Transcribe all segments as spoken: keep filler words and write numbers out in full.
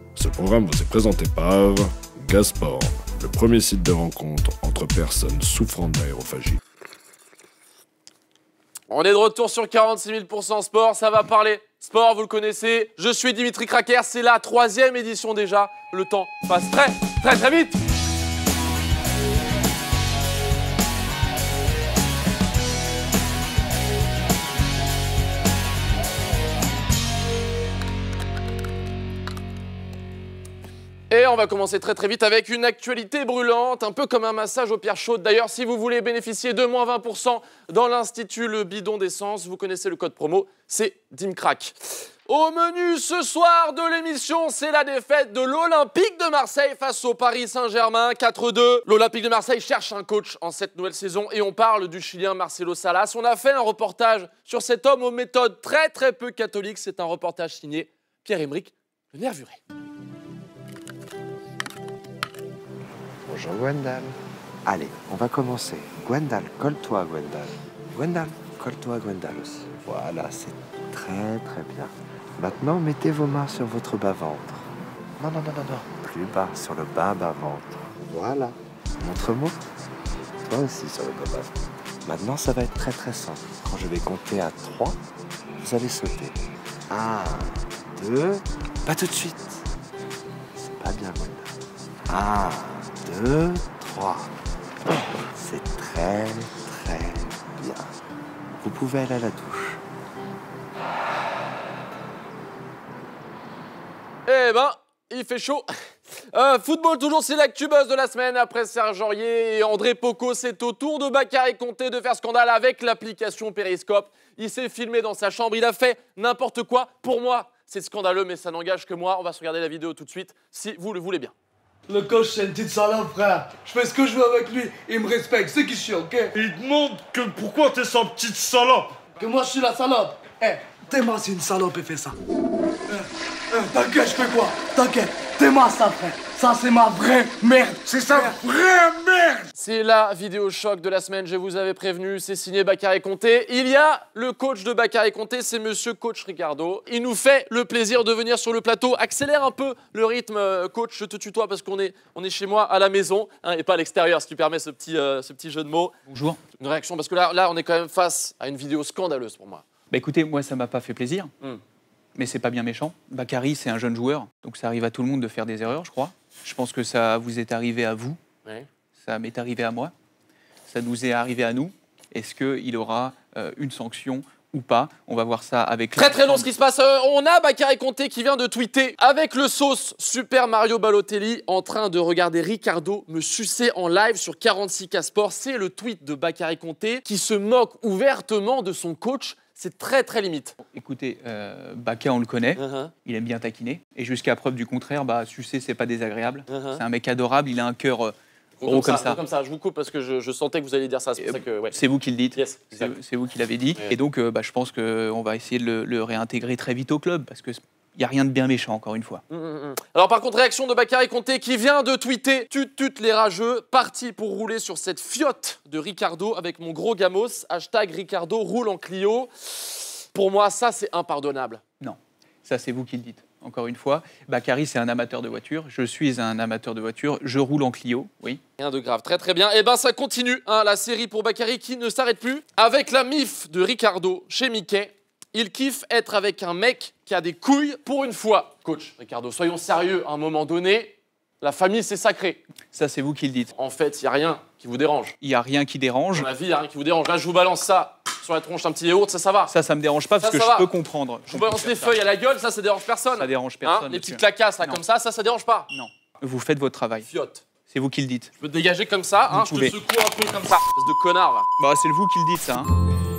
Ce programme vous est présenté par Gasport, le premier site de rencontre entre personnes souffrant d'aérophagie. On est de retour sur quarante-six mille pour cent sport, ça va parler sport, vous le connaissez. Je suis Dimitri Cracker, c'est la troisième édition déjà. Le temps passe très, très, très vite. Et on va commencer très très vite avec une actualité brûlante, un peu comme un massage aux pierres chaudes. D'ailleurs, si vous voulez bénéficier de moins vingt pour cent dans l'Institut Le Bidon d'Essence, vous connaissez le code promo, c'est DIMCRAC. Au menu ce soir de l'émission, c'est la défaite de l'Olympique de Marseille face au Paris Saint-Germain, quatre deux. L'Olympique de Marseille cherche un coach en cette nouvelle saison et on parle du Chilien Marcelo Salas. On a fait un reportage sur cet homme aux méthodes très très peu catholiques. C'est un reportage signé Pierre-Emerick Le Nervuré. Bonjour Gwendal. Allez, on va commencer. Gwendal, colle-toi Gwendal. Gwendal, colle-toi Gwendal aussi. Voilà, c'est très très bien. Maintenant, mettez vos mains sur votre bas-ventre. Non, non, non, non, non. Plus bas, sur le bas bas-ventre. Voilà. Montre-moi. Toi aussi sur le bas bas-ventre. Maintenant, ça va être très très simple. Quand je vais compter à trois, vous allez sauter. Un, deux, pas tout de suite. C'est pas bien Gwendal. Un, deux, trois. C'est très, très bien. Vous pouvez aller à la douche. Eh ben, il fait chaud. Euh, football toujours, c'est l'actu buzz de la semaine. Après Serge Aurier et André Pocco, c'est au tour de Bakary Konté de faire scandale avec l'application Periscope. Il s'est filmé dans sa chambre, il a fait n'importe quoi. Pour moi, c'est scandaleux, mais ça n'engage que moi. On va se regarder la vidéo tout de suite, si vous le voulez bien. Le coach, c'est une petite salope, frère. Je fais ce que je veux avec lui. Il me respecte, c'est qui je suis, ok? Il demande que pourquoi t'es sa petite salope. Que moi, je suis la salope. Eh, hey, Théma, c'est une salope et fait ça. Eh, eh, t'inquiète, je fais quoi? T'inquiète. Théma, ça, frère. Ça, c'est ma vraie merde. C'est sa vraie merde. C'est la vidéo choc de la semaine, je vous avais prévenu, c'est signé Bakary Konté. Il y a le coach de Bakary Konté, c'est monsieur coach Ricardo. Il nous fait le plaisir de venir sur le plateau. Accélère un peu le rythme, coach, je te tutoie parce qu'on est, on est chez moi à la maison hein, et pas à l'extérieur, ce qui permet ce petit, euh, ce petit jeu de mots. Bonjour. Une réaction, parce que là, là, on est quand même face à une vidéo scandaleuse pour moi. Bah écoutez, moi ça m'a pas fait plaisir, Mm. mais c'est pas bien méchant. Bakary, c'est un jeune joueur, donc ça arrive à tout le monde de faire des erreurs, je crois. Je pense que ça vous est arrivé à vous, Ouais. ça m'est arrivé à moi, ça nous est arrivé à nous. Est-ce qu'il aura euh, une sanction ou pas? On va voir ça avec... Très très long ce qui se passe. Euh, on a Bakary Konté qui vient de tweeter avec le sauce Super Mario Balotelli en train de regarder Ricardo me sucer en live sur quarante-six K Sport. C'est le tweet de Bakary Konté qui se moque ouvertement de son coach. C'est très très limite. Écoutez, euh, Baka, on le connaît, Uh-huh. il aime bien taquiner. Et jusqu'à preuve du contraire, bah, sucer, c'est pas désagréable. Uh-huh. C'est un mec adorable, il a un cœur euh, Gros gros comme, comme ça, ça. gros comme ça. Je vous coupe parce que je, je sentais que vous alliez dire ça. C'est pour ça que, ouais. C'est vous qui le dites, Yes, c'est exact. c'est vous qui l'avez dit. Ouais. Et donc, euh, bah, je pense qu'on va essayer de le, le réintégrer très vite au club, parce qu'il n'y a rien de bien méchant, encore une fois. Mmh, mmh. Alors par contre, réaction de Bakary Konté qui vient de tweeter « Tut tut les rageux, parti pour rouler sur cette fiotte de Ricardo avec mon gros gamos, hashtag Ricardo roule en Clio ». Pour moi, ça, c'est impardonnable. Non, ça c'est vous qui le dites. Encore une fois, Bakary, c'est un amateur de voiture. Je suis un amateur de voiture. Je roule en Clio, oui. Rien de grave, très très bien. Et ben ça continue, hein, la série pour Bakary qui ne s'arrête plus. Avec la mif de Ricardo chez Mickey, il kiffe être avec un mec qui a des couilles pour une fois. Coach, Ricardo, soyons sérieux, à un moment donné, la famille c'est sacré. Ça c'est vous qui le dites. En fait, il n'y a rien qui vous dérange. Il n'y a rien qui dérange. Dans la vie, il n'y a rien qui vous dérange. Là, je vous balance ça sur la tronche, un petit yaourt, ça, ça va. Ça, ça me dérange pas parce Ça, que ça je va. peux comprendre. Je vous balance les feuilles à la gueule, ça, ça dérange personne. Ça dérange Hein, personne. les monsieur. petites clacasses là Non. comme ça, ça, ça dérange pas. Non. Vous faites votre travail. Fiotte. C'est vous qui le dites. Je peux te dégager comme ça, hein, je pouvez. te secoue un peu comme ça. Espèce de connard, va. Bah, c'est vous qui le dites, ça. Hein.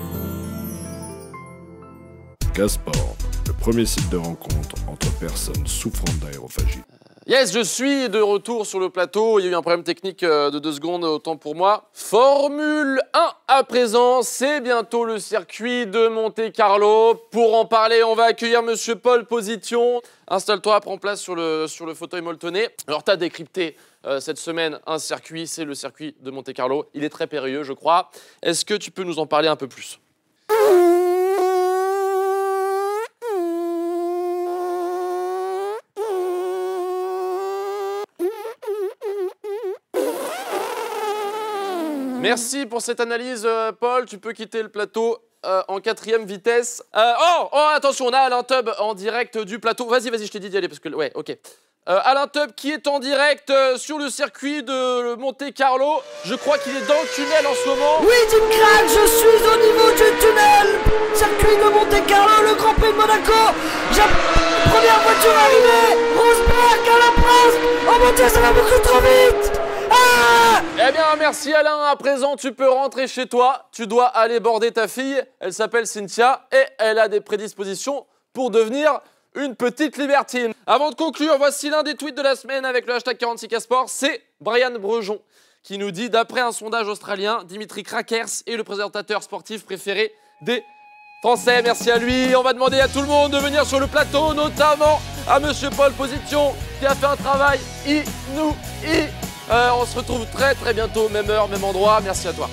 Gasport, le premier site de rencontre entre personnes souffrant d'aérophagie. Yes, je suis de retour sur le plateau. Il y a eu un problème technique euh, de deux secondes, autant pour moi. Formule un à présent, c'est bientôt le circuit de Monte-Carlo. Pour en parler, on va accueillir Monsieur Paul Position. Installe-toi, prends place sur le, sur le fauteuil molletonné. Alors, tu as décrypté euh, cette semaine un circuit, c'est le circuit de Monte-Carlo. Il est très périlleux, je crois. Est-ce que tu peux nous en parler un peu plus ? Merci pour cette analyse, euh, Paul. Tu peux quitter le plateau euh, en quatrième vitesse. Euh, oh, oh, attention, on a Alain Tubb en direct du plateau. Vas-y, vas-y, je t'ai dit d'y aller parce que... Ouais, ok. Euh, Alain Tubb qui est en direct euh, sur le circuit de Monte Carlo. Je crois qu'il est dans le tunnel en ce moment. Oui, Team Crack, je suis au niveau du tunnel. Circuit de Monte Carlo, le Grand Prix de Monaco. J'ai première voiture arrivée. Rosberg à la place. Oh mon Dieu, ça va beaucoup trop vite. Ah! Eh bien, merci Alain. À présent, tu peux rentrer chez toi. Tu dois aller border ta fille. Elle s'appelle Cynthia et elle a des prédispositions pour devenir une petite libertine. Avant de conclure, voici l'un des tweets de la semaine avec le hashtag quarante-six K Sport. C'est Brian Brejon qui nous dit, d'après un sondage australien, Dimitri Krakers est le présentateur sportif préféré des Français. Merci à lui. On va demander à tout le monde de venir sur le plateau, notamment à Monsieur Paul Position qui a fait un travail inouï. Euh, on se retrouve très très bientôt, même heure, même endroit. Merci à toi.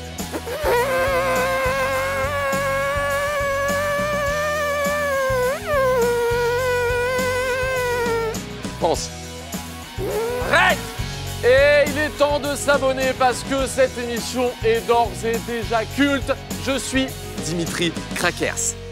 Pense. Arrête! Et il est temps de s'abonner parce que cette émission est d'ores et déjà culte. Je suis Dimitri Krakers.